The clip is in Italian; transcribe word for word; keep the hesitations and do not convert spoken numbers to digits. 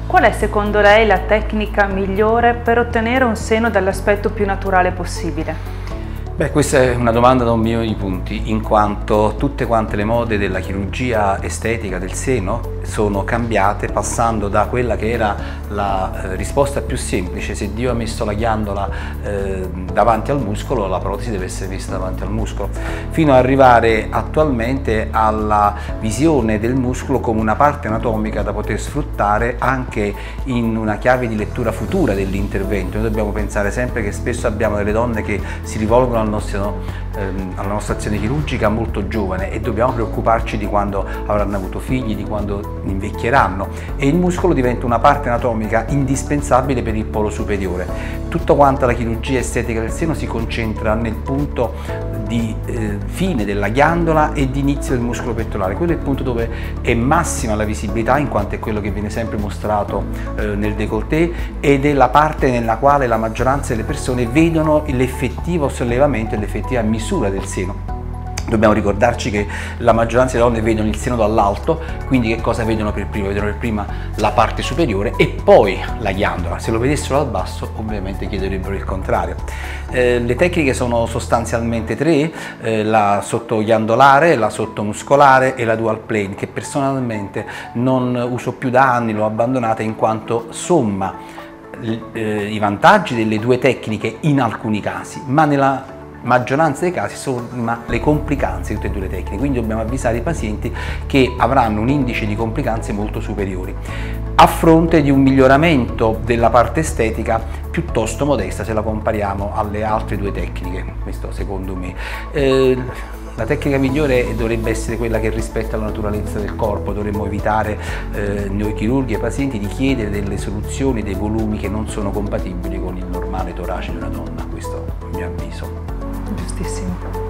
Qual è secondo lei la tecnica migliore per ottenere un seno dall'aspetto più naturale possibile? Beh, questa è una domanda da un milione di punti, in quanto tutte quante le mode della chirurgia estetica del seno sono cambiate, passando da quella che era la eh, risposta più semplice: se Dio ha messo la ghiandola eh, davanti al muscolo, la protesi deve essere messa davanti al muscolo, fino ad arrivare attualmente alla visione del muscolo come una parte anatomica da poter sfruttare anche in una chiave di lettura futura dell'intervento. Noi dobbiamo pensare sempre che spesso abbiamo delle donne che si rivolgono al nostro, ehm, alla nostra azione chirurgica molto giovane, e dobbiamo preoccuparci di quando avranno avuto figli, di quando invecchieranno, e il muscolo diventa una parte anatomica indispensabile per il polo superiore. Tutta quanta la chirurgia estetica del seno si concentra nel punto di eh, fine della ghiandola e di inizio del muscolo pettorale. Quello è il punto dove è massima la visibilità, in quanto è quello che viene sempre mostrato eh, nel décolleté, ed è la parte nella quale la maggioranza delle persone vedono l'effettivo sollevamento e l'effettiva misura del seno. Dobbiamo ricordarci che la maggioranza delle donne vedono il seno dall'alto, quindi che cosa vedono per prima? Vedono per prima la parte superiore e poi la ghiandola. Se lo vedessero dal basso, ovviamente chiederebbero il contrario. Eh, le tecniche sono sostanzialmente tre: eh, la sottoghiandolare, la sottomuscolare e la dual plane, che personalmente non uso più da anni, l'ho abbandonata in quanto somma eh, i vantaggi delle due tecniche in alcuni casi, ma nella maggioranza dei casi sono le complicanze di tutte e due le tecniche, quindi dobbiamo avvisare i pazienti che avranno un indice di complicanze molto superiori, a fronte di un miglioramento della parte estetica piuttosto modesta se la compariamo alle altre due tecniche. Questo secondo me. Eh, La tecnica migliore dovrebbe essere quella che rispetta la naturalezza del corpo. Dovremmo evitare, eh, noi chirurghi e i pazienti, di chiedere delle soluzioni, dei volumi che non sono compatibili con il normale torace di una donna. Questo è il mio avviso. Giustissimo.